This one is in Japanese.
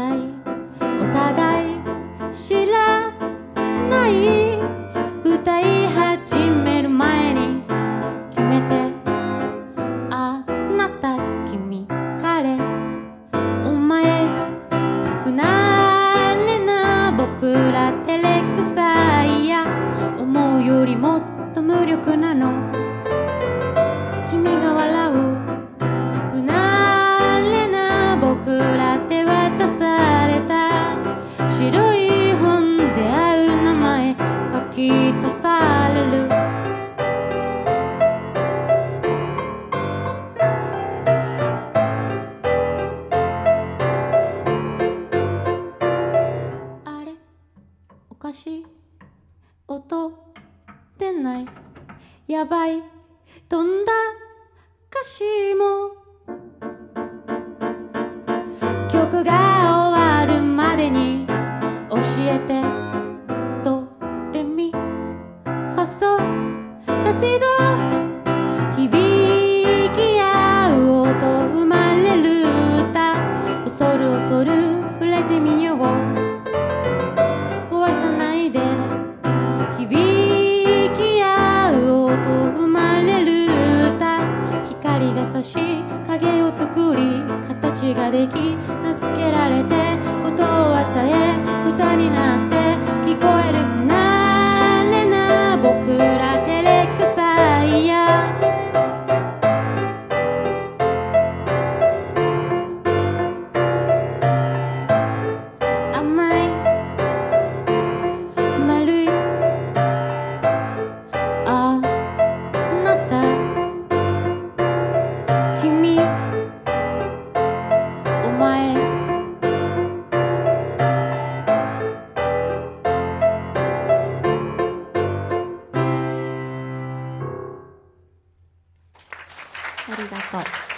ないお互い知らない歌い始める前に決めてあなた君彼お前不慣れな僕ら照れくさいや思うよりもっと無力なの君が笑う不慣れな僕ら手渡された白い本で会う名前書き足されるあれおかしい音出ないやばい飛んだ歌詞も曲が終わるまでに教えてドレミファソラシド響き合う音生まれる歌恐る恐る触れてみよう壊さないで響き合う音生まれる歌光が差し影を作り形ができ名付けられて音を与え歌になって聞こえる不慣れな僕ら照れくさいや甘い丸いあなた君お前ありがとう。